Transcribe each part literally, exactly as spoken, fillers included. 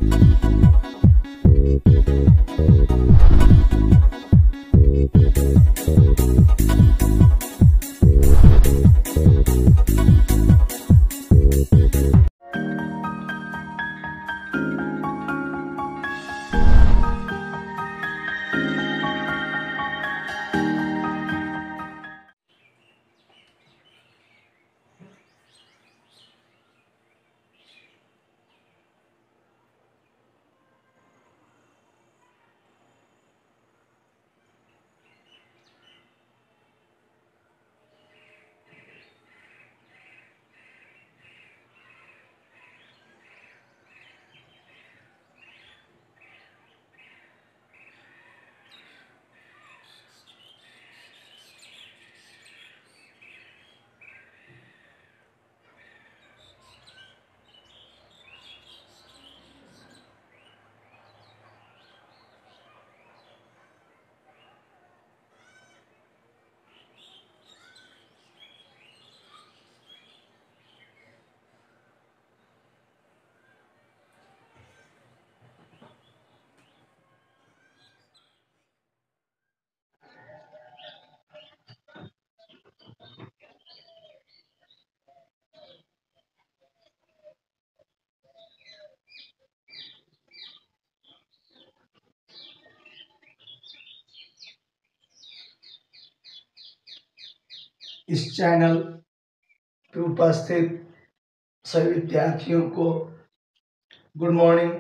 इस चैनल पर उपस्थित सभी विद्यार्थियों को गुड मॉर्निंग।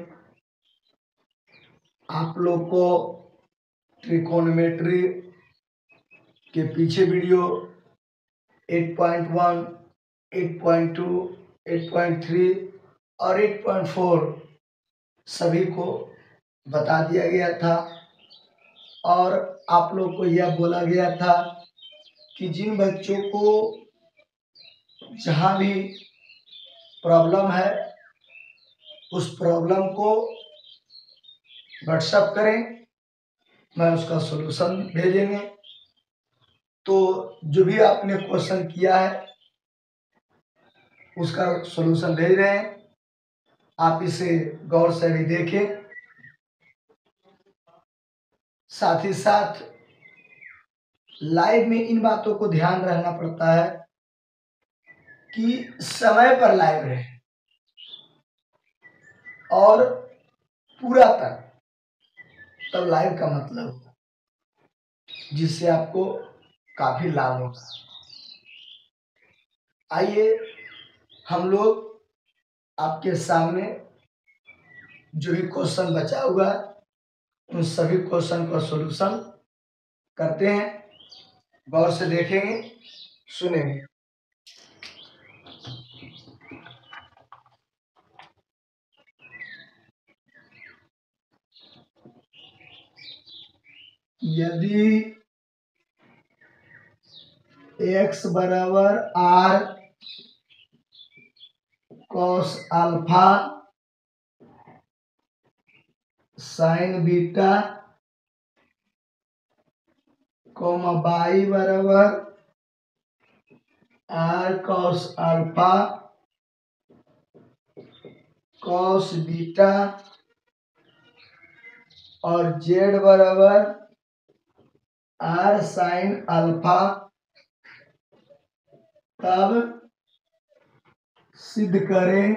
आप लोग को ट्रिकोनोमेट्री के पीछे वीडियो आठ पॉइंट वन, आठ पॉइंट टू, आठ पॉइंट थ्री और आठ पॉइंट फोर सभी को बता दिया गया था और आप लोग को यह बोला गया था कि जिन बच्चों को जहाँ भी प्रॉब्लम है उस प्रॉब्लम को व्हाट्सएप करें, मैं उसका सॉल्यूशन भेजेंगे। तो जो भी आपने क्वेश्चन किया है उसका सॉल्यूशन भेज रहे हैं, आप इसे गौर से भी देखें। साथ ही साथ लाइव में इन बातों को ध्यान रखना पड़ता है कि समय पर लाइव रहे और पूरा तक, तब लाइव का मतलब होगा, जिससे आपको काफी लाभ होगा। आइए हम लोग आपके सामने जो भी क्वेश्चन बचा हुआ है उन सभी क्वेश्चन का सॉल्यूशन करते हैं। गौर से देखेंगे, सुनेंगे। यदि x बराबर r cos alpha sine beta comma y बराबर r cos alpha cos beta और z बराबर आर साइन अल्फा, तब सिद्ध करें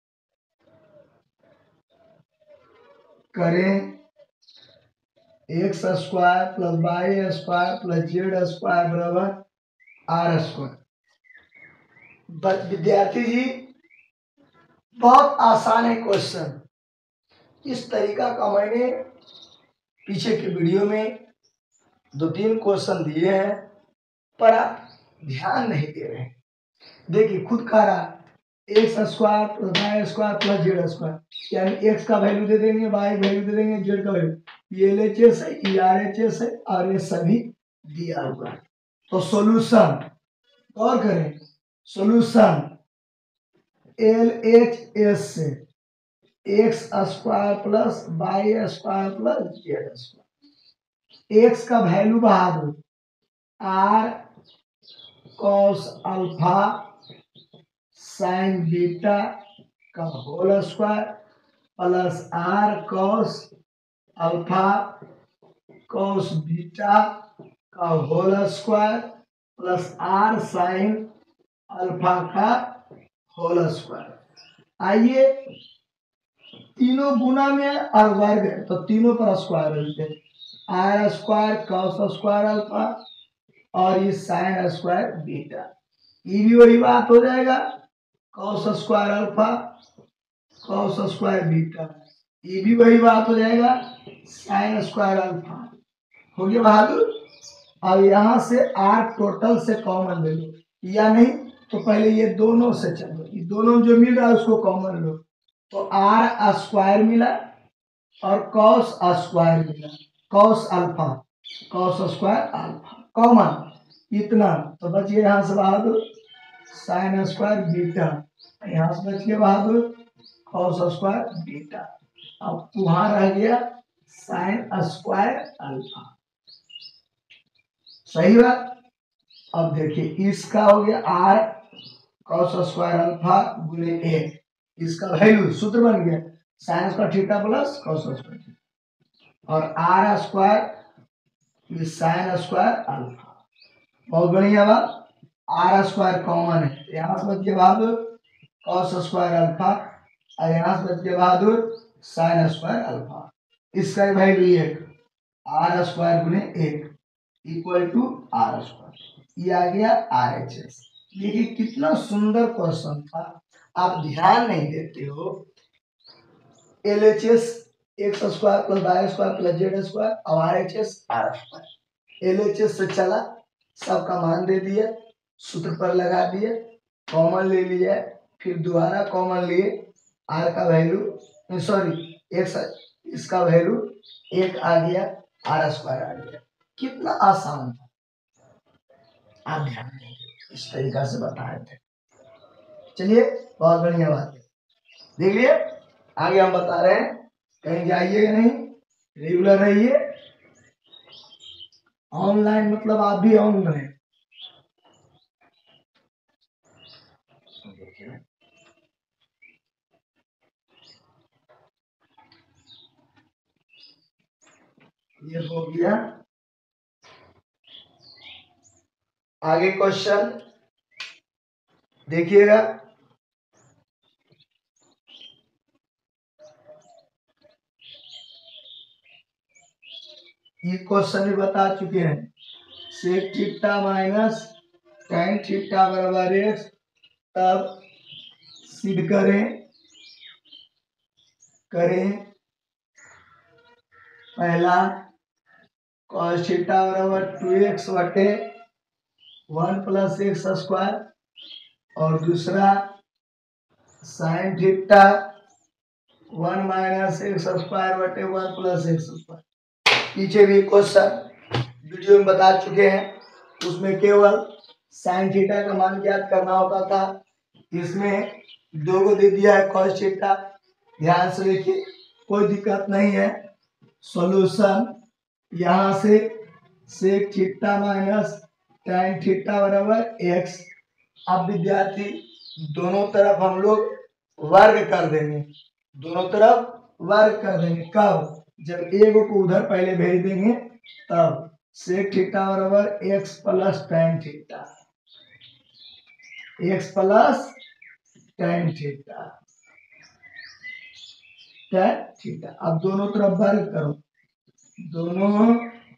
करें x square plus y square plus z square बराबर आर स्क्वायर। विद्यार्थी जी, बहुत आसान है क्वेश्चन। इस तरीका का मैंने पीछे के वीडियो में दो तीन क्वेश्चन दिए हैं, पर आप ध्यान नहीं दे रहे हैं। देखिए, खुद कह रहा x square plus y square plus z square, यानी एक्स का वैल्यू दे देंगे, वाई वैल्यू दे देंगे, जेड का वैल्यू, ये एल एच एस है, ये आर एच एस है और ये सभी दिया हुआ है। तो सॉल्यूशन और करें, सॉल्यूशन एल एच एस से x square plus y square plus z square, x का वैल्यू बढ़ा दो, r cos alpha sine beta का whole square plus r cos alpha cos beta का whole square plus r sine alpha का whole square. आइए तीनों गुना में है और वर्ग है तो तीनों पर स्क्वायर होते r square cos square alpha और ये साइन स्क्वायर बीटा। ये भी वही बात हो जाएगा cos square alpha cos square beta. ये भी वही बात हो जाएगा साइन स्क्वायर अल्फा। हो गया बहादुर। अब यहां से आर टोटल से कॉमन ले लो या नहीं तो पहले ये दोनों से चलो ये दोनों जो मिल रहा है उसको कॉमन लो तो आर स्क्वायर मिला और कॉस स्क्वायर मिला cos alpha cos square alpha common इतना तो बच गया यहां से बहादुर साइन स्क्वायर बीटा यहां से बच गया बहादुर कॉस स्क्वायर बीटा। अब वहां रह गया साइन स्क्वायर अल्फा। सही बात। अब देखिए इसका हो गया आर कॉस स्क्वायर अल्फा गुणे एक इसका वैल्यू सूत्र बन गया sine square theta plus cos square और r square sine square alpha. बहुत बढ़िया बात। आर स्क्वायर कॉमन है यहाँ से बच गया बहादुर कॉस स्क्वायर अल्फा और यहाँ से बच गया बहादुर साइन स्क्वायर अल्फा। इसका वैल्यू ये आर स्क्वायर गुणे एक इक्वल टू आर स्क्वायर। ये आ गया आर एच एस। देखिए कितना सुंदर क्वेश्चन था। आप ध्यान नहीं देते हो। L H S x square plus y square plus z square और R H S r square. L H S से चला सबका मान दे दिया सूत्र पर लगा दिए कॉमन ले लिया फिर दोबारा कॉमन लिए आर का वैल्यू सॉरी एक्स इसका वैल्यू एक आ गया आर स्क्वायर आ गया। कितना आसान था। आप ध्यान दें इस तरीका से बताए थे। चलिए बहुत बढ़िया बात है। देख लिए आगे हम बता रहे हैं कहीं जाइएगा नहीं रेगुलर रहिए। ऑनलाइन मतलब आप भी ऑन रहे। ये हो गया। आगे क्वेश्चन देखिएगा। ये क्वेश्चन भी बता चुके हैं sec theta minus tan theta बराबर एक्स। तब सिद्ध करें करें पहला cos थीटा बराबर टू एक्स बटे वन प्लस एक्स स्क्वायर और दूसरा sine theta one minus x square बटे वन प्लस एक्स स्क्वायर। पीछे भी क्वेश्चन वीडियो में बता चुके हैं उसमें केवल साइन थीटा का मान ज्ञात करना होता था। इसमें दो को दे दिया है cos थीटा। ध्यान से देखिए कोई दिक्कत नहीं है। सॉल्यूशन यहाँ से sec theta minus tan theta बराबर एक्स। अब विद्यार्थी दोनों तरफ हम लोग वर्ग कर देंगे दोनों तरफ वर्ग कर देंगे। कब जब एक को उधर पहले भेज देंगे तब सेक थीटा बराबर x plus tan theta x plus tan theta tan theta. अब दोनों तरफ वर्ग करो दोनों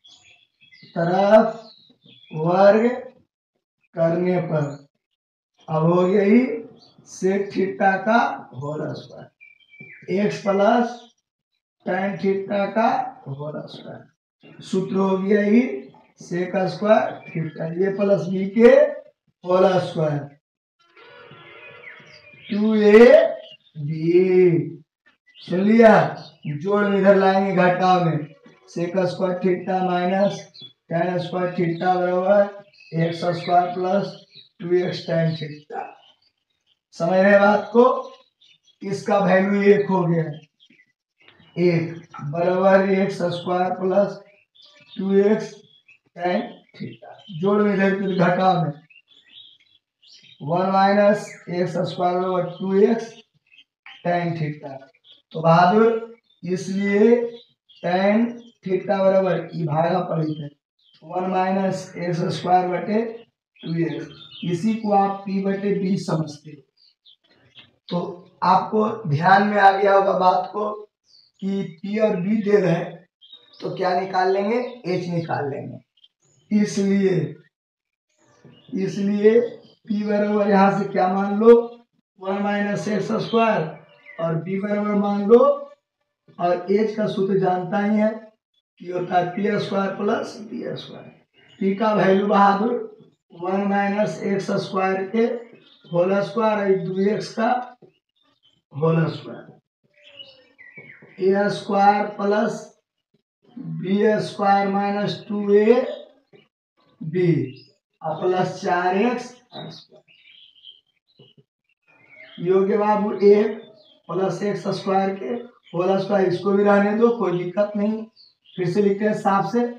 तरफ वर्ग करने पर अब हो गई सेक थीटा का whole square x plus tan theta का होल स्क्वायर। सूत्र हो गया ही सेक स्क्वायर थीटा ये प्लस बी के होल स्क्वायर टू ए बी। सुन लिया। जोड़ में इधर लाएंगे घटाव में sec square theta minus tan square theta बराबर x square plus two x tan theta. समझ रहे बात को। इसका वैल्यू एक हो गया एक बराबर x square plus two x tan theta. जोड़ में इधर घटाव में वन माइनस एक्स स्क्वायर बराबर टू एक्स tan थीटा तो बहादुर इसलिए tan थीटा बराबर ई भागा पड़ी है वन माइनस एक्स स्क्वायर बटे टू एक्स, इसी को आप p बटे बी समझते हो। तो आपको ध्यान में आ गया होगा बात को कि p और b दे रहे हैं तो क्या निकाल लेंगे, h निकाल लेंगे। इसलिए इसलिए p बराबर यहां से क्या मान लो वन माइनस एक्स स्क्वायर और b बराबर मान लो, और h का सूत्र जानता ही है कि होता है p square plus b square. P का वैल्यू बहादुर वन माइनस एक्स स्क्वायर के होल स्क्वायर और टू एक्स का whole square, a square plus b square minus two A b plus चार एक्स योग्य बाबू एक प्लस एक्स स्क्वायर के होल स्क्वायर, इसको भी रहने दो कोई दिक्कत नहीं। फिर से लिखते हैं साफ से,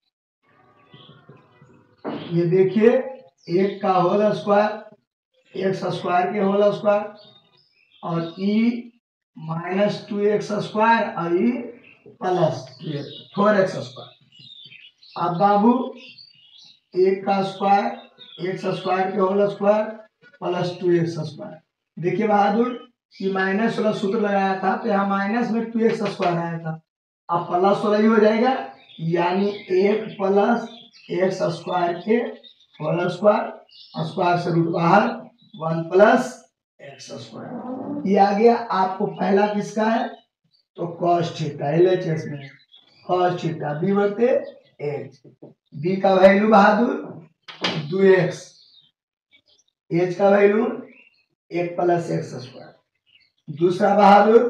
ये देखिए एक का होल स्क्वायर एक्स स्क्वायर के होल स्क्वायर और ई माइनस टू एक्स स्क्वायर और ई प्लस फोर एक्स स्क्वायर। अब बाबू एक का स्क्वायर एक्स स्क्वायर के whole square plus two x square. देखिए बहादुर ये माइनस वाला सूत्र लगाया था तो यहाँ माइनस में टू एक्स स्क्वायर आया था, अब प्लस वाला ही हो जाएगा, यानी एक प्लस एक्स स्क्वायर के होल स्क्वायर, स्क्वायर से रूट बाहर वन प्लस एक्स स्क्वायर। ये आ गया। आपको पहला किसका है तो cos थीटा एलएचएस में cos थीटा बी बटे एच, बी का वैल्यू बहादुर टू एक्स, एच का वैल्यू एक प्लस एक्स स्क्वायर। दूसरा बहादुर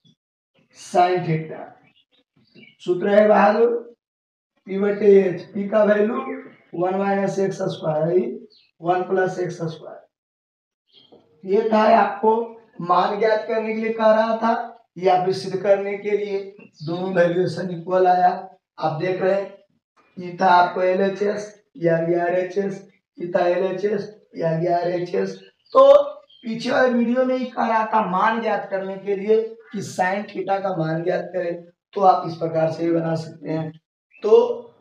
साइन थीटा, सूत्र है बहादुर पी बटे एच, पी का value one minus x square one plus x square. ये था आपको मान ज्ञात करने के लिए कह रहा था या फिर सिद्ध करने के लिए, दोनों वैल्यूएशन इक्वल आया। आप देख रहे हैं ये था आपको एल एच एस या आर एच एस, ये था एल एच एस या आर एच एस। तो पीछे वाले वीडियो में ही कह रहा था मान ज्ञात करने के लिए कि साइन थीटा का मान ज्ञात करें, तो आप इस प्रकार से भी बना सकते हैं। तो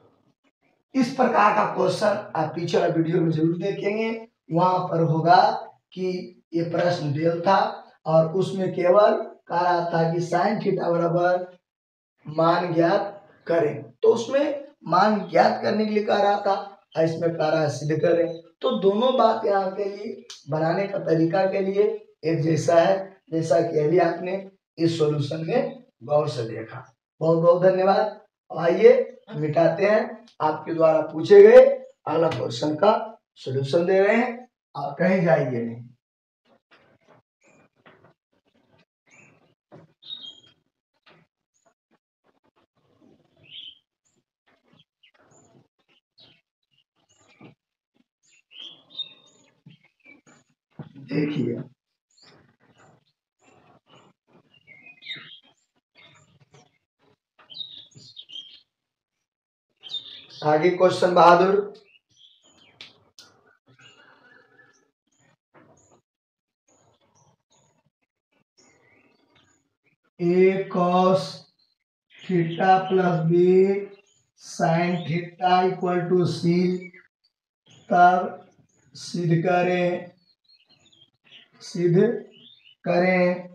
इस प्रकार का क्वेश्चन आप पीछे वाले वीडियो में जरूर देखेंगे, वहां पर होगा कि ये प्रश्न डेल था और उसमें केवल कह रहा था कि साइन थीटा बराबर मान ज्ञात करें, तो उसमें मान ज्ञात करने के लिए कह रहा था, इसमें कह रहा है सिद्ध करें। तो दोनों बात यहाँ के लिए बनाने का तरीका के लिए एक जैसा है, जैसा कि अभी आपने इस सॉल्यूशन में गौर से देखा। बहुत बहुत धन्यवाद। आइए हम मिटाते हैं, आपके द्वारा पूछे गए अगला क्वेश्चन का सॉल्यूशन दे रहे हैं, आप कहीं जाइए नहीं। देखिए आगे क्वेश्चन बहादुर, a cos theta plus b sine theta equal to c, तब सिद्ध करें सिद्ध करें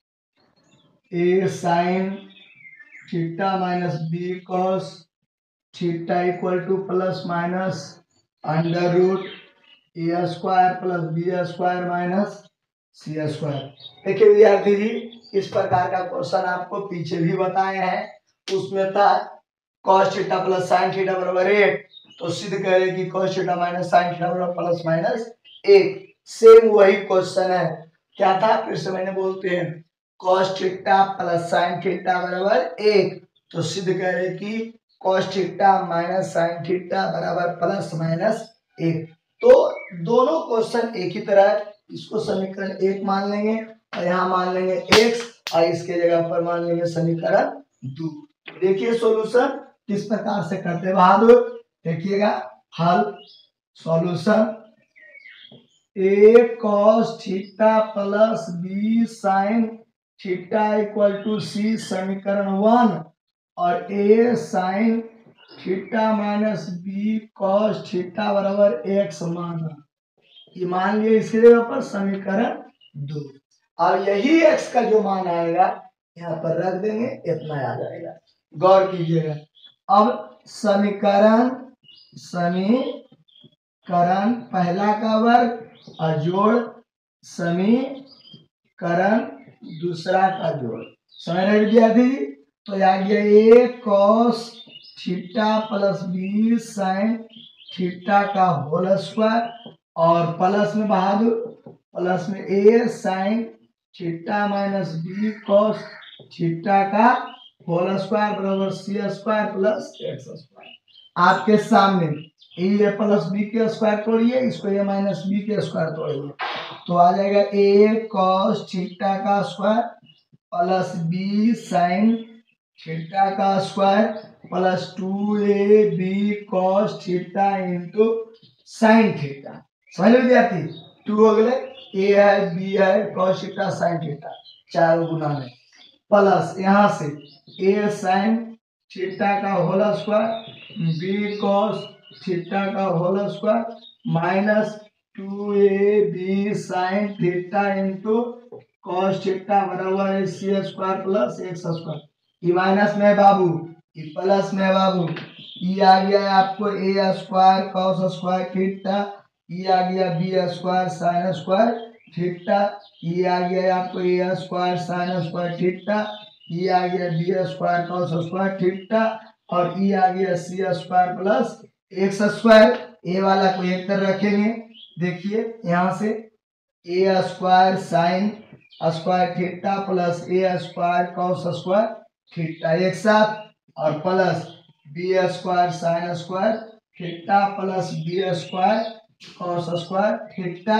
a sine theta minus b cos theta equal to plus minus under root a square plus b square minus c square. देखिए विद्यार्थी जी, इस प्रकार का क्वेश्चन आपको पीछे भी बताए हैं, उसमें था cos theta plus sin theta बराबर एक, तो सिद्ध करें कि cos theta minus sin theta बराबर प्लस माइनस एक। सेम वही क्वेश्चन है, क्या था फिर से मैंने बोलते हैं cos theta plus sin theta बराबर एक, तो सिद्ध करें कि cos theta minus sin theta बराबर प्लस माइनस एक। तो दोनों क्वेश्चन एक ही तरह है, इसको समीकरण एक मान लेंगे और यहाँ मान लेंगे x और इसके जगह पर मान लेंगे समीकरण दो। देखिए सॉल्यूशन किस प्रकार से करते हैं बहादुर, देखिएगा हल solution a cos theta plus b sin theta equal to c समीकरण वन, और a sine theta minus b cos theta बराबर एक्स माना। ये मान लिया इसके जगह पर समीकरण दो। अब यही एक्स का जो मान आएगा यहाँ पर रख देंगे, इतना आ जाएगा। गौर कीजिएगा, अब समीकरण समीकरण पहला का वर्ग और जोड़ समीकरण दूसरा का जोड़। समझ रहे विद्यार्थी जी? तो आ गया a cos theta plus b sine theta का होल स्क्वायर, और प्लस में बहादुर प्लस में a sine theta minus b cos theta का होल स्क्वायर बराबर सी स्क्वायर प्लस एक्स स्क्वायर। आपके सामने ए प्लस बी के स्क्वायर तोड़िए, इसको ए माइनस बी के स्क्वायर तोड़िए, तो आ जाएगा ए कॉस थीटा का square plus b sine theta का स्क्वायर प्लस टू ए b cos theta into sine theta. समझ लो विद्यार्थी, टू हो गए, ए है बी है कॉस थीटा साइन थीटा, चारों गुना में, प्लस यहाँ से ए साइन थीटा का whole square B cos theta का होल स्क्वायर माइनस टू ए B sine theta into cos theta बराबर सी स्क्वायर प्लस एक्स स्क्वायर। ये माइनस में है बाबू, ये प्लस में है बाबू। ये आ गया है आपको a square cos square theta, ये आ गया b square sine square theta, ये आ गया है आपको a square sine square theta, ये आ गया b square cos square theta, और ये आ गया c square plus x square. A वाला को एक तरफ रखेंगे, देखिए यहाँ से a square sine square theta plus a square cos square theta एक साथ, और plus b square sine square theta plus b square cos square theta,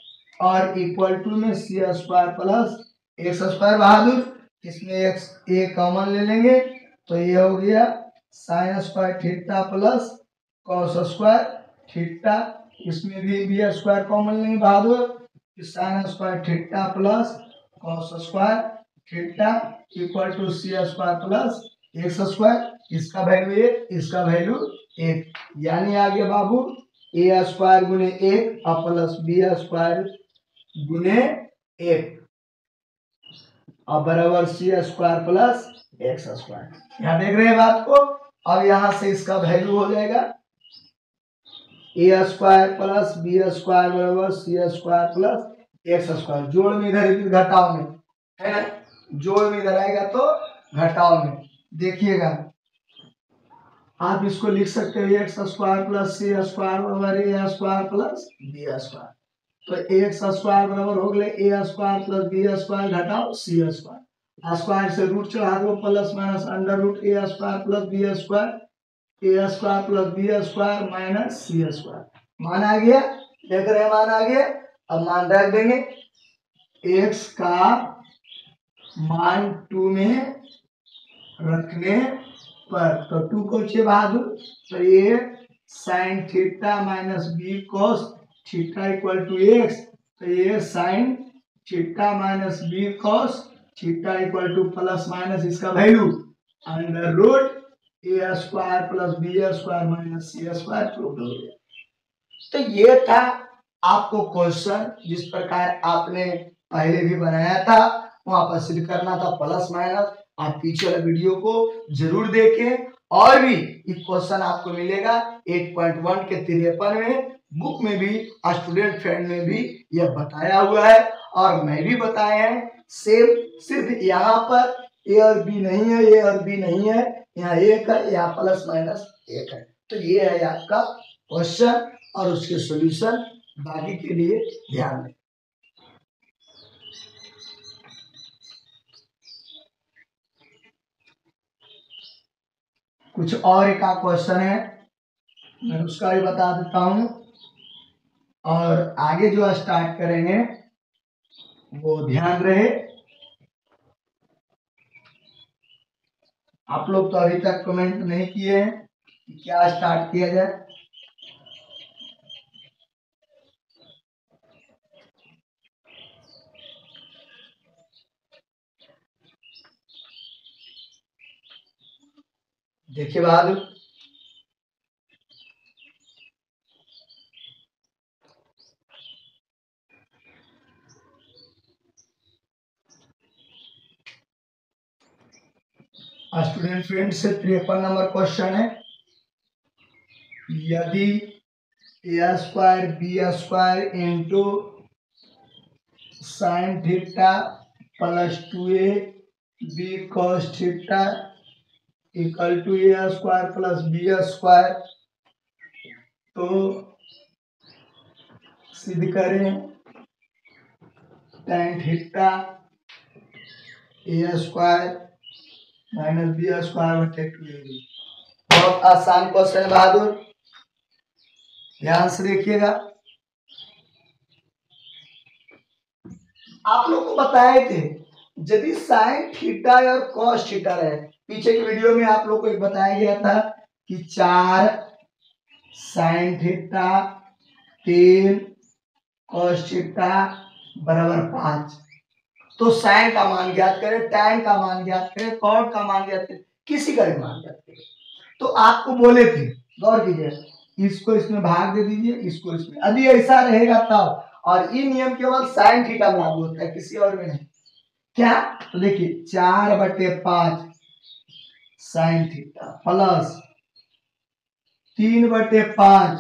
और इक्वल टू में c square plus x square. बहादुर, इसमें एक्स ए common ले लेंगे, तो ये हो गया sine square theta plus cos square theta, इसमें भी बी स्क्वायर कॉमन लेंगे बहादुर, sine square theta plus cos square theta equal to c square plus x square. इसका वैल्यू एक, इसका वैल्यू एक, यानी आ गया बाबू ए स्क्वायर गुने एक और प्लस बी स्क्वायर गुने एक और बराबर सी स्क्वायर प्लस एक्स स्क्वायर। यहाँ देख रहे हैं बात को। अब यहाँ से इसका वैल्यू हो जाएगा a square plus b square बराबर सी स्क्वायर प्लस एक्स स्क्वायर। जोड़ में इधर इधर घटाओ में है ना, जोड़ में इधर आएगा तो घटाओ में। देखिएगा आप इसको लिख सकते हो x square plus c square बराबर a square plus b square. तो एक्स स्क्वायर बराबर हो गए a square plus b square घटाओ सी स्क्वायर, स्क्वायर से रूट चढ़ा दो, plus minus under root a square plus b square a square plus b square minus c square. मान आ गया, देख रहे हैं मान आ गया। अब मान रख देंगे, एक्स का मान टू में रखने पर, तो टू को छे बहादुर, तो ये sine theta minus b cos theta equal to x, तो ये sine theta minus b cos theta equal to plus minus इसका value under root a square plus b square minus c square prove हो गया। तो ये था आपको question, जिस प्रकार आपने पहले भी बनाया था वहां पर सिद्ध करना था प्लस माइनस। आप पीछे वाले वीडियो को जरूर देखें, और भी एक क्वेश्चन आपको मिलेगा आठ पॉइंट एक के तिरपन में, बुक में भी स्टूडेंट फ्रेंड में भी यह बताया हुआ है, और मैं भी बताया है सेम। सिर्फ यहाँ पर ए और बी नहीं है, ए और बी नहीं है, यहाँ एक है, यहाँ प्लस माइनस एक है। तो ये है आपका क्वेश्चन और उसके सॉल्यूशन। बाकी के लिए ध्यान दें। कुछ और एक क्वेश्चन है, मैं उसका भी बता देता हूं, और आगे जो स्टार्ट करेंगे वो ध्यान रहे। आप लोग तो अभी तक कमेंट नहीं किए हैं कि क्या स्टार्ट किया जाए। देखिए बहादुर, स्टूडेंट फ्रेंड से तिरपन नंबर क्वेश्चन है, यदि a square b square into sine theta plus two A b cos theta equal to a square plus b square, तो सिद्ध करें tan theta a square minus B square बटे two ए b. बहुत आसान question है बहादुर, ध्यान से देखिएगा। आप लोग को बताए थे यदि साइन थीटा और कॉस थीटा रहे, पीछे की वीडियो में आप लोग को एक बताया गया था कि चार साइन थीटा तीन कॉस थीटा बराबर पांच, तो साइन का मान ज्ञात करें, टैन का मान ज्ञात करें, कॉट का मान ज्ञात करें, किसी का भी मान ज्ञात करें। तो आपको बोले थे, गौर कीजिए, इसको इसमें भाग दे दीजिए, इसको इसमें, यदि ऐसा रहेगा तब, और ये नियम केवल साइन थीटा में लागू होता है, किसी और में नहीं। क्या? तो देखिए चार बटे पांच साइन थीटा प्लस तीन बटे पांच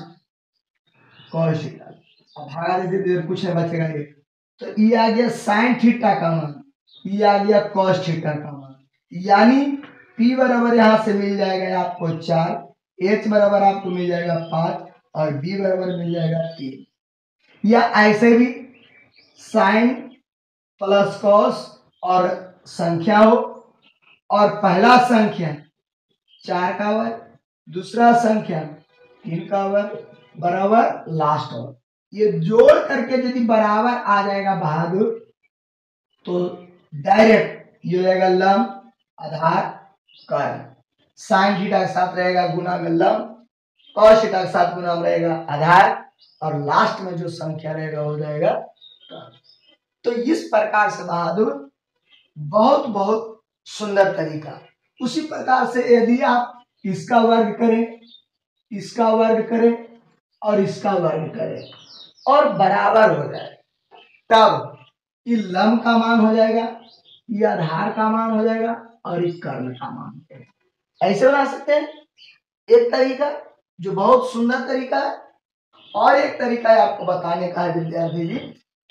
कॉस थीटा, अब भागा दे दीजिए, कुछ नहीं बचेगा ये, तो ये आ गया साइन थीटा का मान, ये आ गया कॉस थीटा का मान, यानी P बराबर यहां से मिल जाएगा आपको चार, H बराबर आपको मिल जाएगा पांच और B बराबर मिल जाएगा तीन। या ऐसे भी साइन प्लस कॉस और संख्या हो, और पहला संख्या चार का वर्ग, दूसरा संख्या तीन का वर्ग बराबर लास्ट वर्ग, ये जोड़ करके यदि बराबर आ जाएगा बहादुर, तो डायरेक्ट ये हो जाएगा लंब आधार कर्ण, साइन थीटा के साथ रहेगा गुना में लंब, कॉस थीटा के साथ गुना में रहेगा आधार, और लास्ट में जो संख्या रहेगा हो जाएगा कर्ण। तो इस प्रकार से बहादुर बहुत बहुत सुंदर तरीका। उसी प्रकार से यदि आप इसका वर्ग करें, इसका वर्ग करें और इसका वर्ग करें और बराबर हो जाए, तब ये लंब का मान हो जाएगा, ये आधार का मान हो जाएगा और ये कर्ण का मान हो जाएगा। ऐसे बना सकते हैं एक तरीका जो बहुत सुंदर तरीका है। और एक तरीका है आपको बताने का है विद्यार्थी जी,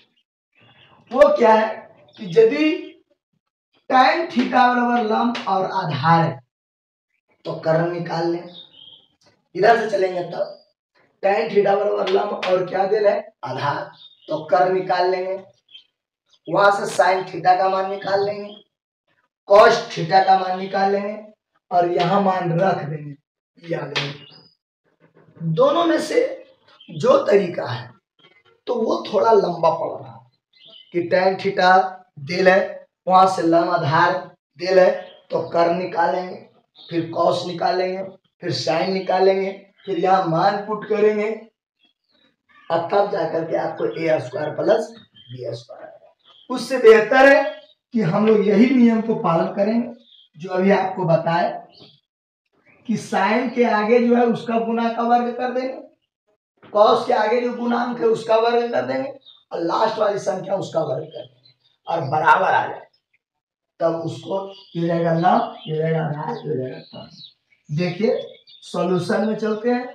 वो क्या है कि यदि tan थीटा बराबर लंब और आधार है तो कर्ण निकाल लें, इधर से चलेंगे तब tan थीटा बराबर लंब और क्या दे रहे आधार, तो कर्ण निकाल लेंगे, वहां से साइन थीटा का मान निकाल लेंगे, कॉस थीटा का मान निकाल लेंगे और यहां मान रख देंगे, याद रखें। दोनों में से जो तरीका है तो वो थोड़ा लंबा पड़ रहा है कि tan थीटा दिल है, वहां से लंब आधार दिल है, तो कर्ण निकालेंगे, फिर कॉस निकालेंगे, फिर साइन निकालेंगे, फिर यहाँ मान पुट करेंगे, अब तब जाकर के आपको a square plus b square. उससे बेहतर है कि हम लोग यही नियम को पालन करेंगे जो अभी आपको बताए कि साइन के आगे जो है उसका गुना का वर्ग कर देंगे, कॉस के आगे जो गुणांक है उसका वर्ग कर देंगे और लास्ट वाली संख्या उसका वर्ग कर देंगे, और बराबर आ जाए तब उसको ये रहेगा लंब, ये रहेगा आधार, ये रहेगा कर्ण। देखिए सॉल्यूशन में चलते हैं,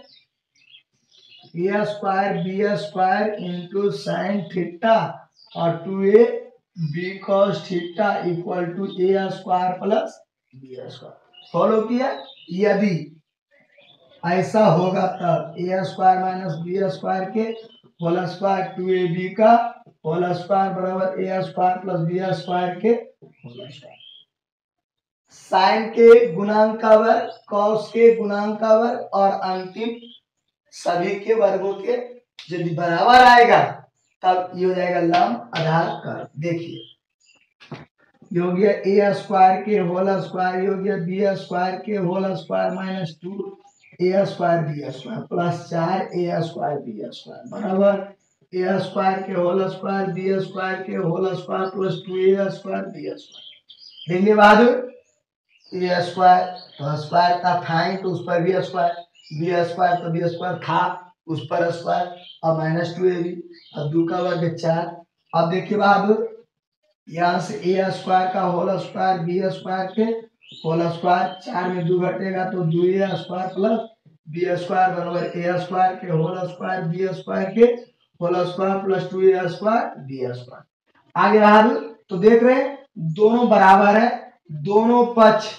a square b square into sine theta और two A b cos theta equal to a square plus b square. Follow किया, यदि ऐसा होगा तब a square minus B square के होल स्क्वायर टू ए बी का होल स्क्वायर बराबर a square plus b square के होल स्क्वायर। साइन के गुणांक का वर्ग, कॉस के गुणांक का वर्ग और अंतिम सभी के वर्गों के यदि बराबर आएगा तब ये हो जाएगा लंब आधार कर्ण। देखिए ये हो गया ए स्क्वायर के होल स्क्वायर, ये हो गया बी स्क्वायर के whole square minus two a square b square plus चार ए स्क्वायर बी स्क्वायर बराबर ए स्क्वायर के होल स्क्वायर बी स्क्वायर के whole square plus two a square b square. देखिए बहादुर ए स्क्वायर तो square था था ही, तो उस पर भी स्क्वायर, बी स्क्वायर तो बी स्क्वायर था उस पर स्क्वायर, अब माइनस टू ए बी, अब दो का वर्ग चार। अब देखिए बहादुर, यहाँ से ए स्क्वायर का होल स्क्वायर बी स्क्वायर के होल स्क्वायर, चार में दो घटेगा तो दो a square plus b square बराबर ए स्क्वायर के होल स्क्वायर बी स्क्वायर के whole square plus two a square b square. आगे बहादुर तो देख रहे हैं दोनों बराबर है, दोनों पक्ष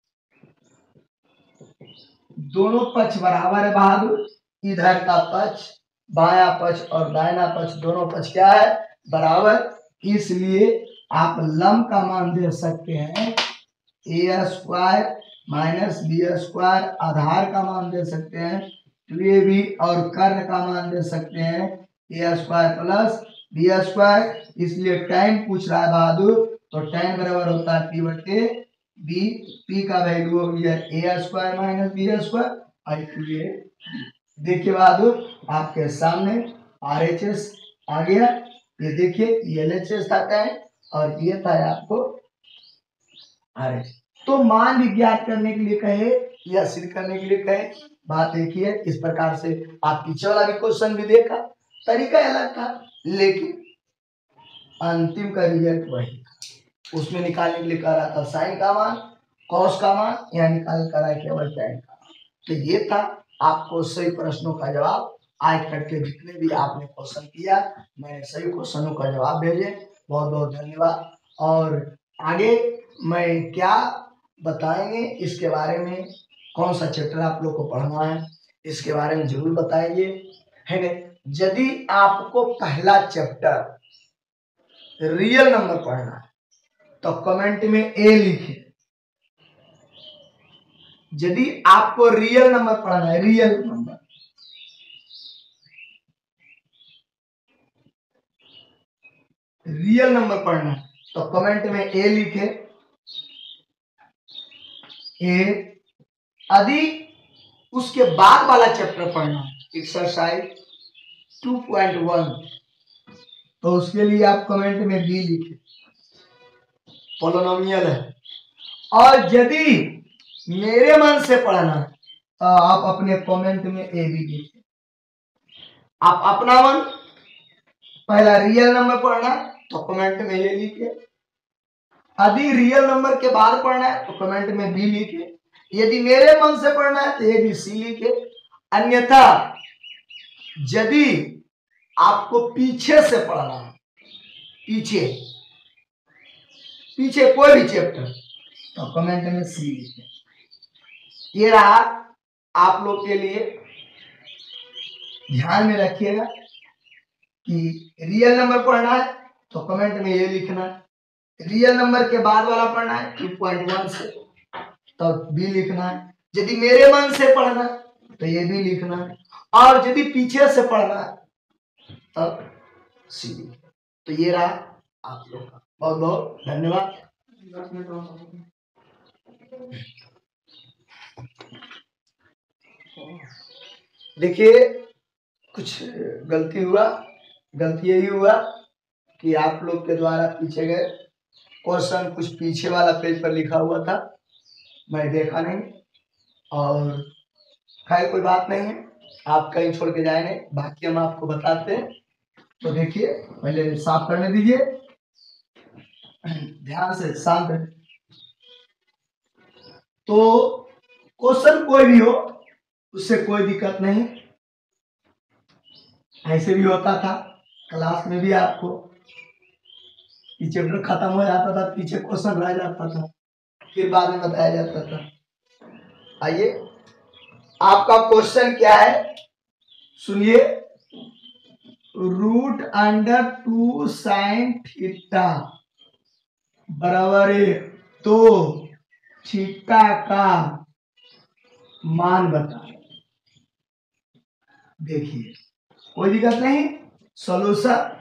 दोनों पक्ष बराबर है बहादुर, इधर का पक्ष बाया पक्ष और दाहिना पक्ष दोनों पक्ष क्या है बराबर, इसलिए आप लंब का मान दे सकते हैं a square minus B square, आधार का मान दे सकते हैं टू ए बी, और कर्ण का मान दे सकते हैं a square plus b square. इसलिए टाइम पूछ रहा है बहादुर, तो टाइम बराबर होता है पी बटे बी, पी का वैल्यू हो गया a square minus B square I two a. देखिए बहादुर आपके सामने आर एच एस आ गया, ये देखिए एल एच एस आता है और ये था आपको आर एच। तो मान भी ज्ञात करने के लिए कहे या सिद्ध करने के लिए कहे, बात एक ही है। इस प्रकार से आप पीछे वाला भी क्वेश्चन भी देखा, तरीका अलग था लेकिन अंतिम का रिजल्ट वही था। उसमें निकालने के लिए कह रहा था साइन का मान कॉस का मान, यहाँ निकाल कर आया केवल tan का। तो ये था आपको सही प्रश्नों का जवाब। आज तक के जितने भी आपने क्वेश्चन किया मैंने सही क्वेश्चनों का जवाब भेजे, बहुत बहुत धन्यवाद। और आगे मैं क्या बताएंगे इसके बारे में, कौन सा चैप्टर आप लोग को पढ़ना है इसके बारे में जरूर बताइए, है ना। यदि आपको पहला चैप्टर रियल नंबर पढ़ना है तो कमेंट में ए लिखे। यदि आपको रियल नंबर पढ़ना है, रियल नंबर, रियल नंबर पढ़ना है तो कमेंट में ए लिखे ए। यदि उसके बाद वाला चैप्टर पढ़ना है एक्सरसाइज टू पॉइंट वन, तो उसके लिए आप कमेंट में बी लिखे, पोलिनोमियल है। और यदि मेरे मन से पढ़ना है तो आप अपने कमेंट में ए बी लिखे। आप अपना मन, पहला रियल नंबर पढ़ना है तो कमेंट में ए लिखे, यदि रियल नंबर के बाद पढ़ना है तो कमेंट में बी लिखे, यदि मेरे मन से पढ़ना है तो ए बी सी लिखे। अन्यथा यदि आपको पीछे से पढ़ना है, पीछे पीछे कोई भी चैप्टर, तो कमेंट में सी लिखे। ये रहा आप लोग के लिए, ध्यान में रखिएगा कि रियल नंबर पढ़ना है तो कमेंट में ये लिखना है, रियल नंबर के बाद वाला पढ़ना है टू पॉइंट वन से तो बी लिखना है, यदि मेरे मन से पढ़ना है तो ये भी लिखना है, और यदि पीछे से पढ़ना है तब सी लिखना। तो ये रहा आप लोग का, बहुत बहुत धन्यवाद। देखिए कुछ गलती हुआ, गलती यही हुआ कि आप लोग के द्वारा पीछे गए क्वेश्चन कुछ पीछे वाला पेज पर लिखा हुआ था, मैं देखा नहीं, और खैर कोई बात नहीं है, आप कहीं छोड़ के जाए नहीं, बाकी हम आपको बताते हैं। तो देखिए पहले साफ करने दीजिए, ध्यान से शांत। तो क्वेश्चन कोई भी हो उससे कोई दिक्कत नहीं, ऐसे भी होता था क्लास में भी, आपको चैप्टर खत्म हो जाता था पीछे क्वेश्चन रह जाता था फिर बाद में बताया जाता था। आइए आपका क्वेश्चन क्या है सुनिए, root under two sine theta बराबर है तो थीटा का मान बताएं। देखिए कोई दिक्कत नहीं, solution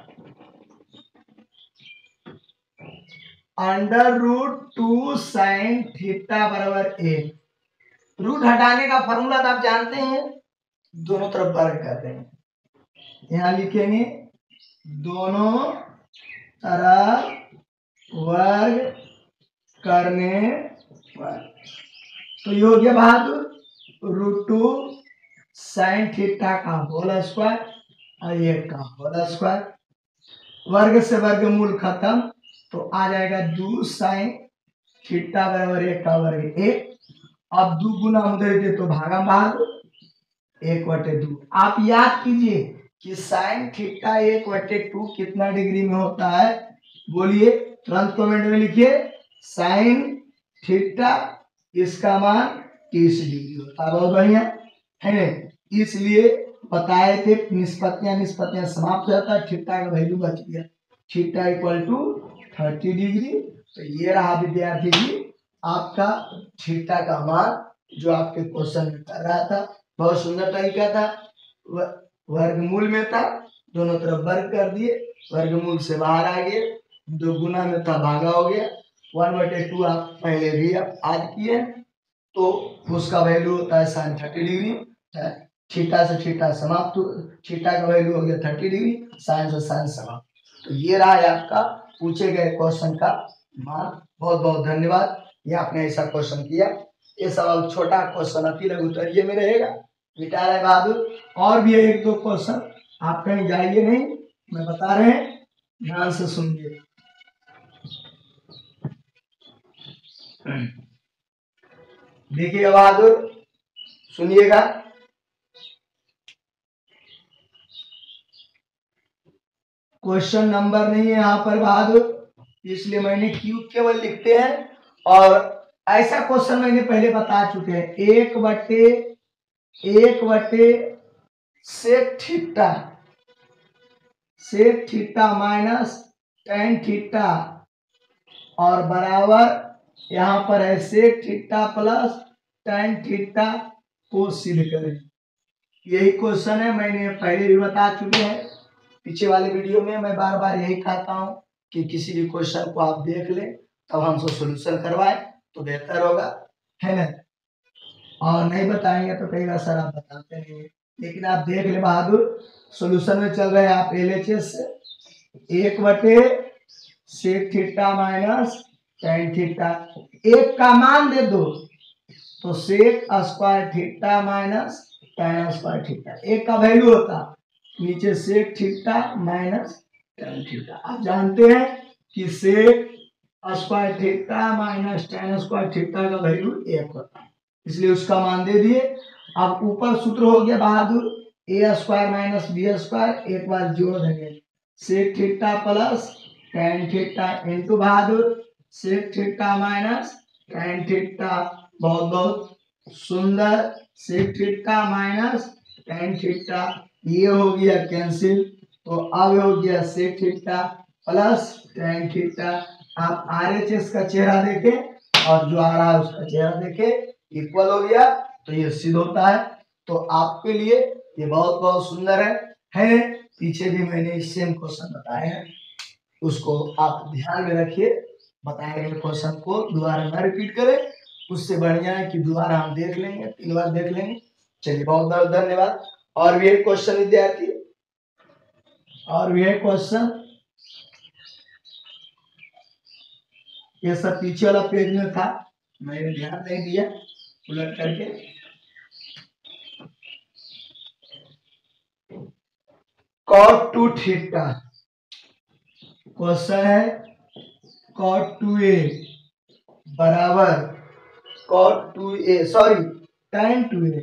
under root two sine theta बराबर ए। रूट हटाने का फॉर्मूला तो आप जानते हैं, दोनों तरफ वर्ग करते हैं, यहां लिखेंगे दोनों तरफ वर्ग करने पर तो ये हो गया बहादुर रूट टू साइन थीटा का होल स्क्वायर और एक का होल स्क्वायर। वर्ग से वर्गमूल खत्म तो आ जाएगा दो साइन थीटा बराबर एक का वर्ग एक। अब दो गुना उधर दे तो भागा बहादुर एक बटे दो। आप याद कीजिए कि साइन थीटा एक बटे टू कितना डिग्री में होता है, बोलिए तुरंत कमेंट में लिखिए। साइन थीटा इसका मान तीस डिग्री होता है। बहुत बढ़िया है, इसलिए बताए थे निष्पत्तियां निष्पत्तियां समाप्त हो जाता है, थीटा का वैल्यू बच गया, theta equal to thirty degree. तो ये रहा विद्यार्थी जी आपका थीटा का मान जो आपके क्वेश्चन में कर रहा था। बहुत सुंदर तरीका था, वर्गमूल में था, दोनों तरफ वर्ग कर दिए, वर्गमूल से बाहर आ गए, दो गुना में था भागा हो गया, वन बटे टू आप पहले भी आज किए तो उसका वैल्यू होता है साइन थर्टी डिग्री। थीटा से थीटा समाप्त, थीटा का वैल्यू हो गया थर्टी डिग्री, साइन से साइन समाप्त। तो ये रहा है आपका पूछे गए क्वेश्चन का मान। बहुत बहुत धन्यवाद, ये आपने ऐसा क्वेश्चन किया। ये सवाल छोटा क्वेश्चन अति लघु उत्तरीय में रहेगा, मिटा रहे बहादुर। और भी एक दो क्वेश्चन, आप कहीं जाइए नहीं, मैं बता रहे हैं, ध्यान से सुनिए। देखिएगा बहादुर, सुनिएगा। क्वेश्चन नंबर नहीं है यहाँ पर बहादुर, इसलिए मैंने क्यू केवल लिखते हैं। और ऐसा क्वेश्चन मैंने पहले बता चुके हैं, एक बटे एक बटे sec theta, sec theta minus tan theta और बराबर यहाँ पर है sec theta plus tan theta को सिद्ध करें। यही क्वेश्चन है, मैंने पहले भी बता चुके हैं पीछे वाले वीडियो में। मैं बार बार यही कहता हूँ कि किसी भी क्वेश्चन को आप देख लें तब हमसे सॉल्यूशन करवाएं तो बेहतर होगा, है ना। और नहीं बताएंगे तो कई बार सर आप बताते नहीं, लेकिन आप देख ले बहादुर, सॉल्यूशन में चल रहे हैं आप एल एच एस से। एक बटे sec theta minus tan theta, एक का मान दे दो तो sec square theta minus tan square theta, एक का वैल्यू होता, नीचे sec theta minus tan theta. आप जानते हैं कि sec square theta minus tan square theta का वैल्यू एक होता है, इसलिए उसका मान दे दिए। अब ऊपर सूत्र हो गया बहादुर a square minus B square, एक बार जोड़ देंगे sec theta plus tan theta into बहादुर sec theta minus tan theta. बहुत बहुत सुंदर, sec theta minus tan theta ये हो गया कैंसिल, तो अब हो गया sec theta plus tan theta. आप आरएचएस का चेहरा देखें और जो आ रहा है उसका चेहरा देखें, इक्वल हो गया तो ये सिद्ध होता है। तो आपके लिए ये बहुत बहुत सुंदर है, है? पीछे भी मैंने सेम क्वेश्चन बताए हैं, उसको आप ध्यान में रखिए, बताए गए क्वेश्चन को दोबारा ना रिपीट करें, उससे बढ़िया है कि दोबारा हम देख लेंगे, तीन बार देख लेंगे। चलिए बहुत बहुत धन्यवाद। और भी एक क्वेश्चन विद्यार्थी, और भी एक क्वेश्चन, ये सब पीछे वाला पेज में था, मैंने ध्यान नहीं दिया, उलट करके। कॉट टू थीटा क्वेश्चन है, कॉट टू ए बराबर cot two a sorry tan two a,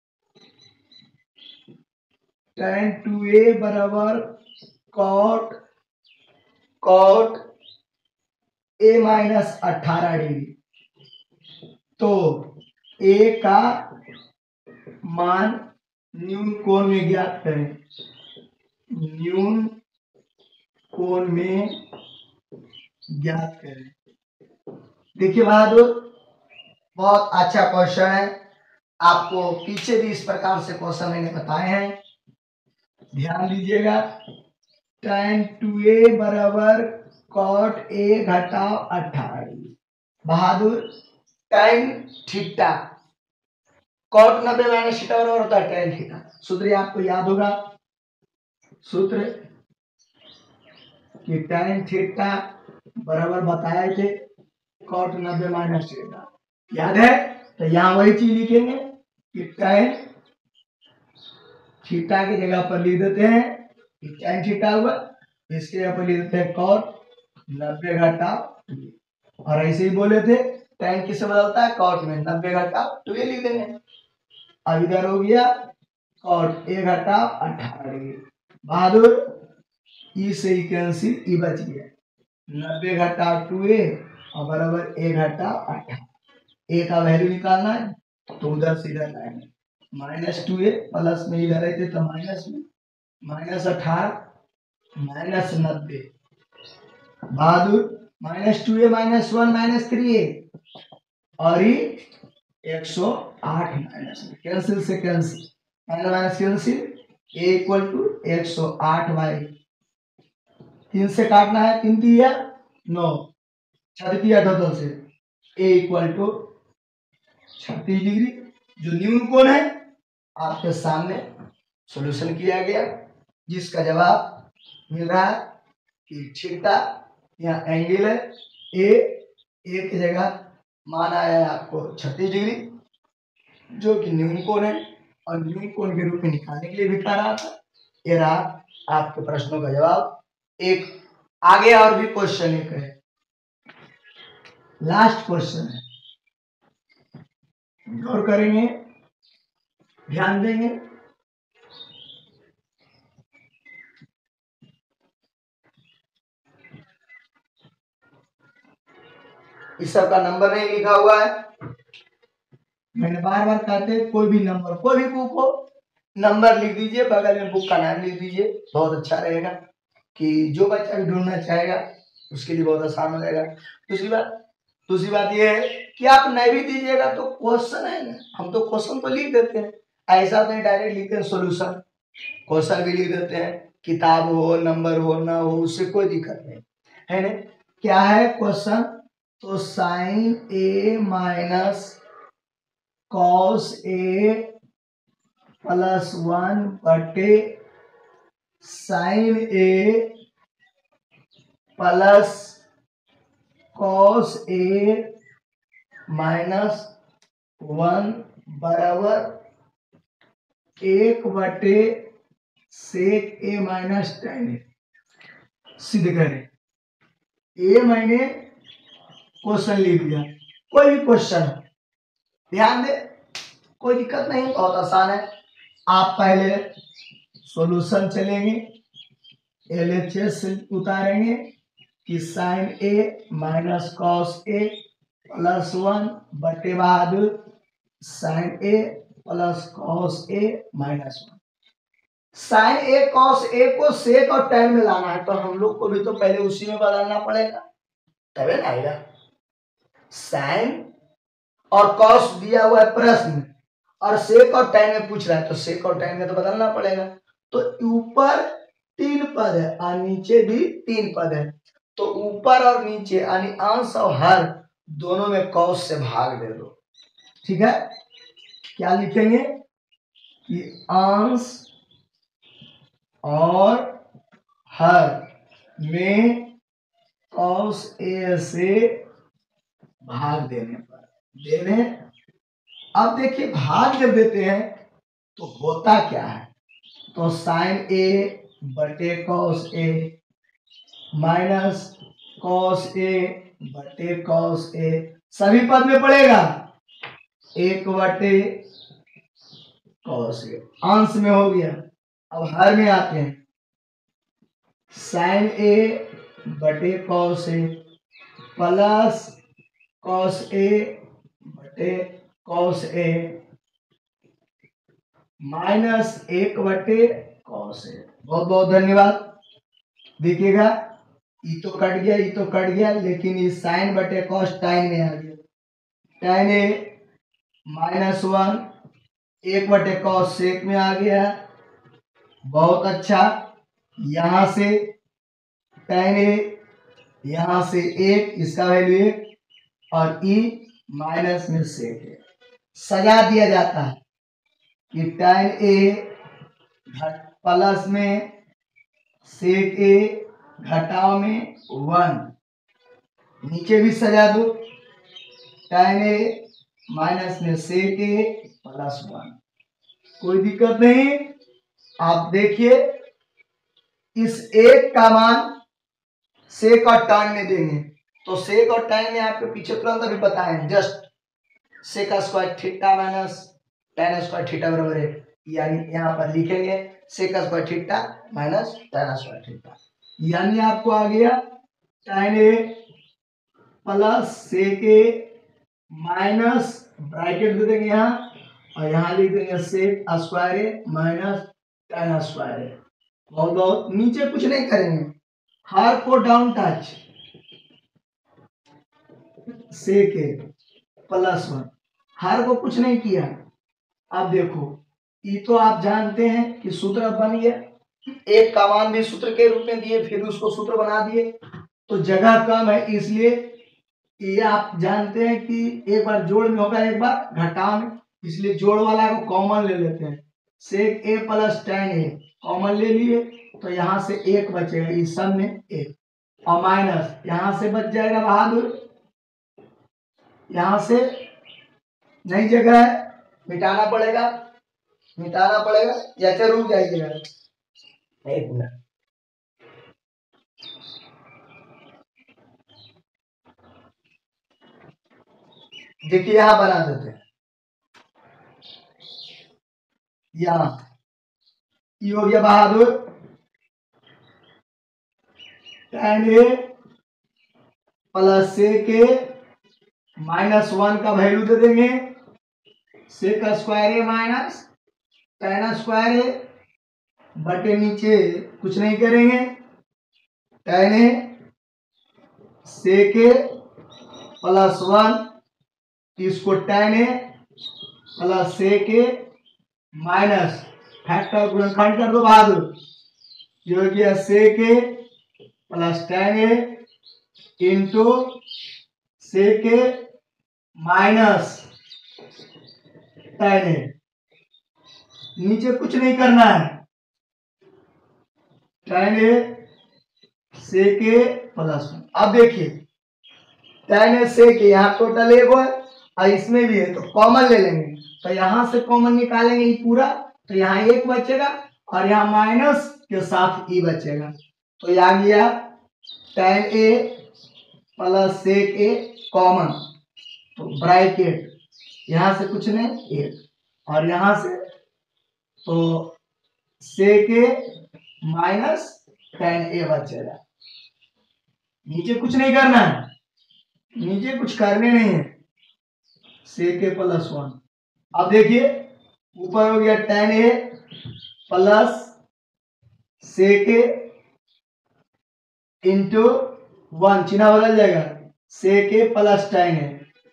tan two a बराबर कॉट कॉट ए माइनस अठारह डिग्री। तो ए का मान न्यून कोण में ज्ञात करें, न्यून कोण में ज्ञात करें। देखिए बहादुर, बहुत अच्छा क्वेश्चन है, आपको पीछे भी इस प्रकार से क्वेश्चन मैंने बताए हैं, ध्यान दीजिएगा। टेन टू ए बराबर कॉट ए घटाओ अठारह डिग्री। बहादुर टेन थीटा, कॉट नब्बे माइनस थीटा बराबर होता है टेन थीटा। सूत्र आपको याद होगा, सूत्र कि टेन थीटा बराबर बताए थे कॉट नब्बे माइनस थीटा, याद है? तो यहाँ वही चीज लिखेंगे कि tan थीटा की जगह पर लिख देते हैं कि tan थीटा हुआ, इसके जगह पर लिख देते हैं cot नब्बे घटा, और ऐसे ही बोले थे tan किससे बदलता है, cot में, नब्बे घटा तो ये लिख देंगे। अब इधर हो गया cot ए घटा अठारह डिग्री, बहादुर ई से ई कैंसिल, ई बच गया, नब्बे घटा टू ए और बराबर ए घटा अठारह, ए का वैल्यू निकालना है तो उधर से इधर लाएंगे, माइनस टू ए प्लस में इधर रहते तो माइनस में, माइनस अठारह माइनस नब्बे, बहादुर minus two a minus one minus three a, और ये एक सौ आठ माइनस में, कैंसिल से cancel, minus minus cancel, a equal to एक सौ आठ बाई तीन से काटना है, तीन दिया नौ, छत्तीस अठहत्तर से ए इक्वल टू छत्तीस डिग्री, जो न्यून कोण है आपके सामने सॉल्यूशन किया गया, जिसका जवाब मिल रहा है कि थीटा यहाँ एंगल है ए, ए की जगह मान आया है आपको छत्तीस डिग्री, जो कि न्यून कोण है और न्यून कोण के रूप में निकालने के लिए भी कह रहा था। ये रहा आपके प्रश्नों का जवाब। एक आगे और भी क्वेश्चन एक है, लास्ट क्वेश्चन है, गौर करेंगे, ध्यान देंगे। इस सब का नंबर नहीं लिखा हुआ है, मैंने बार बार कहते कोई भी नंबर, कोई भी बुक हो नंबर लिख दीजिए, बगल में बुक का नाम लिख दीजिए, बहुत अच्छा रहेगा कि जो बच्चा भी ढूंढना चाहेगा उसके लिए बहुत आसान हो जाएगा। दूसरी बात दूसरी बात ये है कि आप नहीं भी दीजिएगा तो क्वेश्चन है ना, हम तो क्वेश्चन तो लिख देते हैं, ऐसा नहीं डायरेक्ट लिखते हैं सॉल्यूशन, क्वेश्चन भी लिख देते हैं, किताब हो नंबर हो ना हो उससे कोई दिक्कत नहीं है ना। क्या है क्वेश्चन, तो sine a minus cos a plus one बटे sine a plus cos a minus one बराबर एक बटे सेक ए माइनस टेन सिद्ध करें। ये मैंने क्वेश्चन लिख दिया, कोई भी क्वेश्चन ध्यान दे, कोई दिक्कत नहीं, बहुत आसान है। आप पहले सॉल्यूशन चलेंगे, एलएचएस उतारेंगे कि sine a minus cos a plus one बटे बहादुर sine a plus cos a minus one, sine a cos a को सेक और टेन में लाना है तो हम लोग को भी तो पहले उसी में बदलना पड़ेगा तभी ना आएगा। साइन और कॉस दिया हुआ है प्रश्न और सेक और टेन में पूछ रहा है तो सेक और टेन में तो बदलना पड़ेगा। तो ऊपर तीन पद है और नीचे भी तीन पद है, तो ऊपर और नीचे यानी अंश और हर दोनों में कॉस से भाग दे दो। ठीक है, क्या लिखेंगे कि अंश और हर में कॉस ए से भाग देने पर देने। अब देखिए भाग जब देते हैं तो होता क्या है, तो साइन ए बटे cos a minus cos a बटे कॉस ए, सभी पद में पड़ेगा एक बटे कॉस ए, अंश में हो गया। अब हर में आते हैं, साइन ए बटे cos a plus cos a बटे कॉस ए माइनस एक बटे कॉस ए। बहुत बहुत धन्यवाद। देखिएगा ये तो कट गया, ये तो कट गया, लेकिन ये साइन बटे कॉस टाइन में आ गया, टाइन ए माइनस वन एक बटे कॉस सेक में आ गया। बहुत अच्छा, यहां से टाइन ए यहां से एक, इसका वैल्यू एक और ई माइनस में सेक है, सजा दिया जाता है कि टाइन ए प्लस में सेक ए घटाव में वन, नीचे भी सजा दो, टाइन ए माइनस में सेक ए प्लस वन, कोई दिक्कत नहीं। आप देखिए इस एक का मान सेक और tan में देंगे तो सेक और tan में आपके पीछे तुरंत अभी बताएं, just sec square theta minus tan square theta बराबर है, यानी यहाँ पर लिखेंगे sec square theta minus tan square theta, यानी आपको आ गया tan A plus sec A minus bracket दे देंगे यहाँ और यहाँ लिख देंगे sec square A minus tan square A. बहुत बहुत नीचे कुछ नहीं करेंगे, हर को down touch, sec A plus one, हर को कुछ नहीं किया। अब देखो ये तो आप जानते हैं कि सूत्र बन गया, एक का मान भी सूत्र के रूप में दिए फिर उसको सूत्र बना दिए, तो जगह कम है इसलिए ये आप जानते हैं कि एक बार जोड़ में होगा एक बार घटाव में, इसलिए जोड़ वाला को कॉमन ले लेते हैं, sec A plus tan A common ले लिए तो यहाँ से एक बचेगा, इस सब में एक, और माइनस यहाँ से बच जाएगा बहादुर, यहाँ से नई जगह है मिटाना पड़ेगा, मिटाना पड़ेगा या चाहे रुक जाइएगा एक मिनट। देखिए यहां बना देते हैं, यहां ये हो गया बहादुर tan A plus sec A minus one का वैल्यू दे देंगे, sec square A minus tan square A बटे नीचे कुछ नहीं करेंगे tan A sec A plus one, इसको tan A plus sec A minus factor गुणनखंड कर दो बहादुर, ये हो गया sec A plus tan A into sec A minus tan A, नीचे कुछ नहीं करना है, tan A sec A plus one. अब देखिए tan ए सेक ए यहाँ टोटल एक है और इसमें भी है तो कॉमन ले लेंगे, तो यहां से कॉमन निकालेंगे ये पूरा, तो यहाँ एक बचेगा और यहाँ माइनस के साथ ई बचेगा, तो ये आ गया tan A plus sec A common, तो ब्रैकेट यहां से कुछ नहीं एक और यहां से तो सेक ए माइनस tan ए बचेगा, नीचे कुछ नहीं करना है, नीचे कुछ करने नहीं है, सेक ए प्लस वन। अब देखिए ऊपर हो गया tan A plus sec A into one, चिन्ह बदल जाएगा सेक ए प्लस tan ए।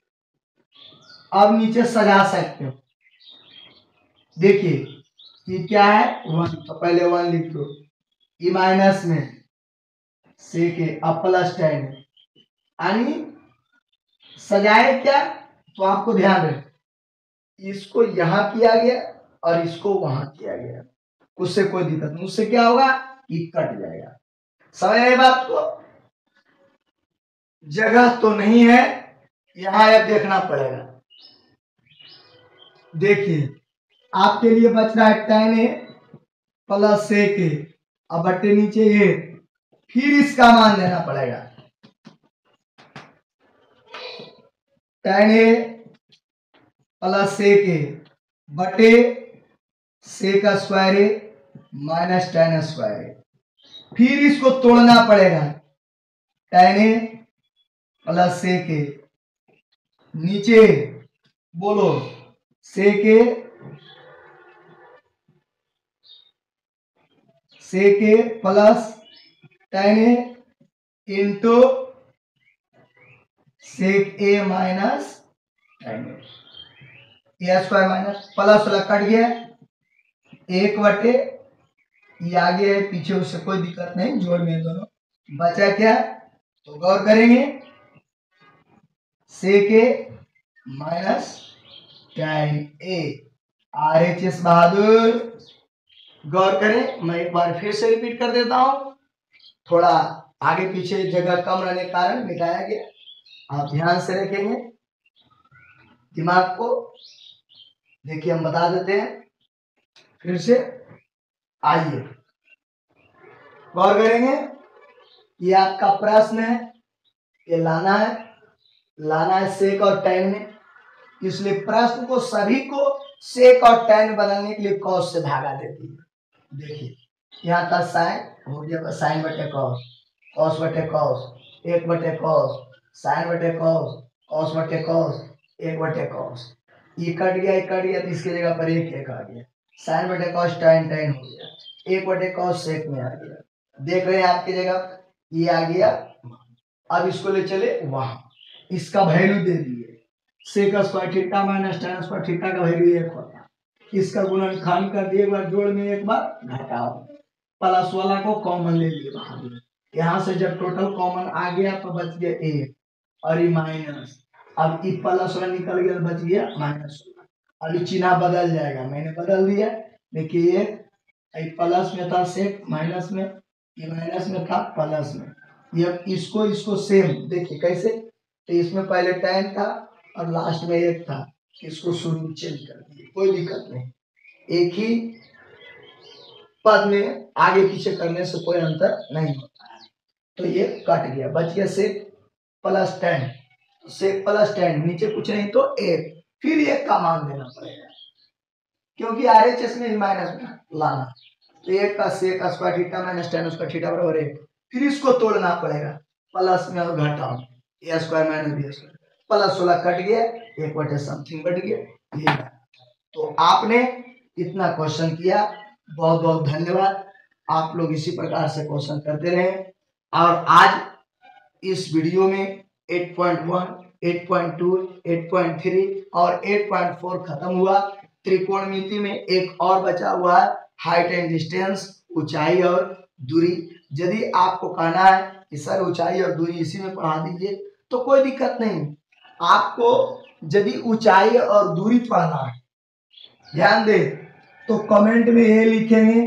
अब नीचे सजा सकते हो, देखिए ये क्या है वन, तो पहले वन लिख दो, ई माइनस में सेक ए अब प्लस tan ए, यानी सजाए क्या तो आपको ध्यान रहे इसको यहां किया गया और इसको वहां किया गया, उससे कोई दिक्कत नहीं, उससे क्या होगा ये कट जाएगा, समझ रहे बात को। जगह तो नहीं है यहां, अब देखना पड़ेगा। देखिए आपके लिए बच रहा है tan ए प्लस सेक ए अब बट्टे नीचे ये, फिर इसका मान देना पड़ेगा tan A plus sec A बटे sec square A minus tan square A, फिर इसको तोड़ना पड़ेगा tan A plus sec A, नीचे बोलो sec A sec A plus tan A into sec A minus tan A, A square minus plus वाला cut गया एक बटे ये आगे है पीछे, उससे कोई दिक्कत नहीं, जोड़ में दोनों बचा क्या तो गौर करेंगे sec A minus tan A, R H S बहादुर गौर करें, मैं एक बार फिर से रिपीट कर देता हूं, थोड़ा आगे पीछे जगह कम रहने के कारण मिटाया गया, आप ध्यान से रखेंगे। दिमाग को देखिए हम बता देते हैं फिर से। आइए गौर करेंगे, ये आपका प्रश्न है, ये लाना है लाना है सेक और tan में, इसलिए प्रश्न को सभी को सेक और tan बदलने के लिए cos से भागा देती है। देखिए यहाँ था साइन, हो गया साइन बटे कॉस, कॉस बटे कॉस, एक बटे कॉस, साइन बटे कॉस, कॉस बटे कॉस, एक बटे कॉस, ये कट गया, ये कट गया तो इसकी जगह पर एक एक आ गया, साइन बटे कॉस tan tan हो गया, एक बटे कॉस सेक में आ गया। देख रहे हैं आपकी जगह ये आ गया। अब इसको ले चले वहां, इसका वैल्यू दे दिए, sec square theta minus tan square theta का वैल्यू एक होता है, इसका गुणनखंड कर दिए, एक बार जोड़ में एक बार घटाओ, प्लस वाला को कॉमन ले लिए बाहर, यहाँ से जब टोटल कॉमन आ गया तो बच गया एक और ये माइनस, अब ये प्लस वाला निकल गया बच गया माइनस वाला, अब चिन्ह बदल जाएगा, मैंने बदल दिया। देखिए ये प्लस में था सेक, माइनस में, ये माइनस में था प्लस में, ये इसको इसको सेम देखिए कैसे, तो इसमें पहले tan था और लास्ट में एक था, इसको शुरू चेंज कर दिए, कोई दिक्कत नहीं, एक ही पद में आगे पीछे करने से कोई अंतर नहीं होता है। तो ये कट गया, बच गया sec plus tan, sec plus tan, नीचे कुछ नहीं तो एक, फिर एक का मान देना पड़ेगा क्योंकि आर एच एस में माइनस में लाना, तो एक का sec square theta minus tan square theta बराबर एक, फिर इसको तोड़ना पड़ेगा प्लस में और घटाओ, A square minus B square, plus सोलह कट गया, एक बटे समथिंग बढ़ गया, ये। तो आपने इतना क्वेश्चन किया, बहुत बहुत धन्यवाद। आप लोग इसी प्रकार से क्वेश्चन करते रहे, और आज इस वीडियो में आठ पॉइंट एक, आठ पॉइंट दो, आठ पॉइंट तीन और आठ पॉइंट चार खत्म हुआ। त्रिकोणमिति में एक और बचा हुआ है, हाइट एंड डिस्टेंस, ऊंचाई और दूरी। यदि आपको कहना है कि सर ऊंचाई और दूरी इसी में पढ़ा दीजिए तो कोई दिक्कत नहीं, आपको यदि ऊंचाई और दूरी पढ़ना है, ध्यान दे, तो कमेंट में ये लिखेंगे,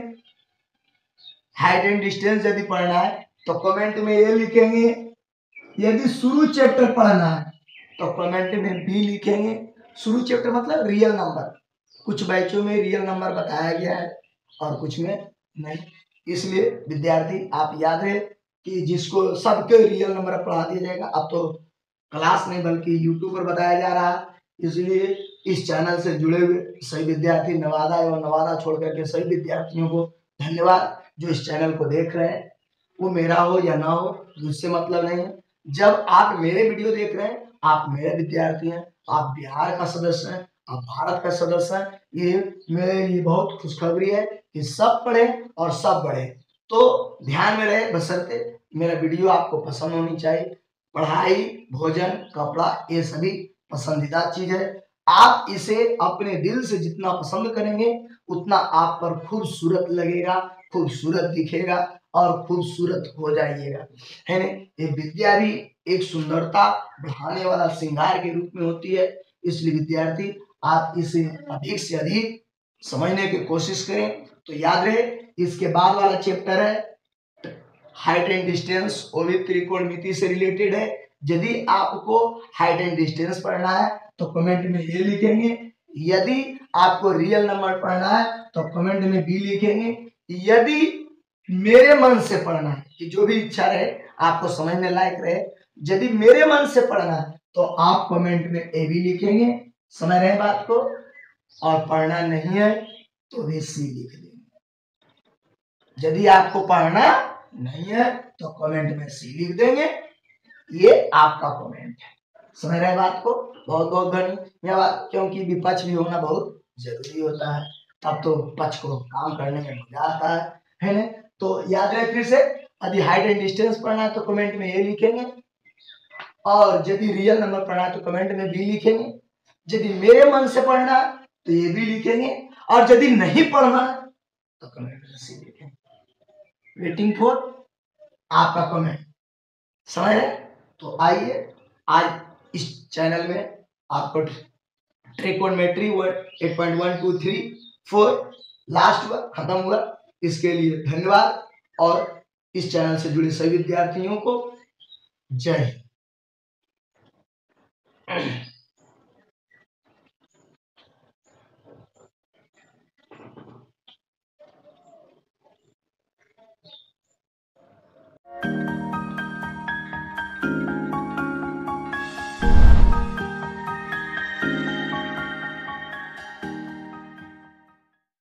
हाइट एंड डिस्टेंस यदि पढ़ना है तो कमेंट में ये लिखेंगे, यदि शुरू चैप्टर पढ़ना है तो कमेंट में बी लिखेंगे। शुरू चैप्टर मतलब रियल नंबर, कुछ बैचों में रियल नंबर बताया गया है और कुछ में नहीं, इसलिए विद्यार्थी आप याद रहे कि जिसको सबके रियल नंबर पढ़ा दिया जाएगा। अब तो क्लास नहीं बल्कि यूट्यूब पर बताया जा रहा है, इसलिए इस चैनल से जुड़े हुए सभी विद्यार्थी, नवादा एवं नवादा छोड़कर के सभी विद्यार्थियों को धन्यवाद जो इस चैनल को देख रहे हैं। वो मेरा हो या ना हो मुझसे मतलब नहीं है, जब आप मेरे वीडियो देख रहे हैं आप मेरे विद्यार्थी हैं, आप बिहार का सदस्य हैं, आप भारत का सदस्य हैं, ये मेरे लिए बहुत खुशखबरी है कि सब पढ़े और सब बढ़े। तो ध्यान में रहे, बशर्ते मेरा वीडियो आपको पसंद होनी चाहिए। पढ़ाई, भोजन, कपड़ा ये सभी पसंदीदा चीज है, आप इसे अपने दिल से जितना पसंद करेंगे उतना आप पर खूबसूरत लगेगा, खूबसूरत दिखेगा और खूबसूरत हो जाइएगा, है ना। ये विद्या भी एक सुंदरता बढ़ाने वाला श्रृंगार के रूप में होती है, इसलिए विद्यार्थी आप इसे अधिक से अधिक समझने की कोशिश करें। तो याद रहे इसके बाद वाला चैप्टर है हाइट एंड डिस्टेंस, वो भी त्रिकोणमिति से रिलेटेड है। यदि आपको हाइट एंड डिस्टेंस पढ़ना है तो कमेंट में ये लिखेंगे, यदि आपको रियल नंबर पढ़ना है तो कमेंट में बी लिखेंगे, यदि मेरे मन से पढ़ना है कि जो भी इच्छा रहे आपको समझने लायक रहे, यदि मेरे मन से पढ़ना है तो आप कमेंट में ए बी लिखेंगे, समझ रहे हैं बात को, और पढ़ना नहीं है तो भी सी लिख देंगे। यदि आपको पढ़ना नहीं है तो कमेंट में सी लिख देंगे, ये आपका कमेंट है, समझ रहे हैं बात को। बहुत बहुत धन्यवाद, क्योंकि विपक्ष भी होना बहुत जरूरी होता है, तब तो पक्ष को काम करने में मजा आता है, है ना। तो याद रहे फिर से, यदि हाइट एंड डिस्टेंस पढ़ना है तो कमेंट में ए लिखेंगे, और यदि रियल नंबर पढ़ना है तो कमेंट में बी लिखेंगे, यदि मेरे मन से पढ़ना है तो ये भी लिखेंगे, और यदि नहीं पढ़ना है तो कमेंट में सी लिखेंगे। वेटिंग फॉर आपका कमेंट, समझ रहे। तो आइए आज इस चैनल में आपको trigonometry eight point one two three four last हुआ, खत्म हुआ, इसके लिए धन्यवाद, और इस चैनल से जुड़े सभी विद्यार्थियों को जय हिंद।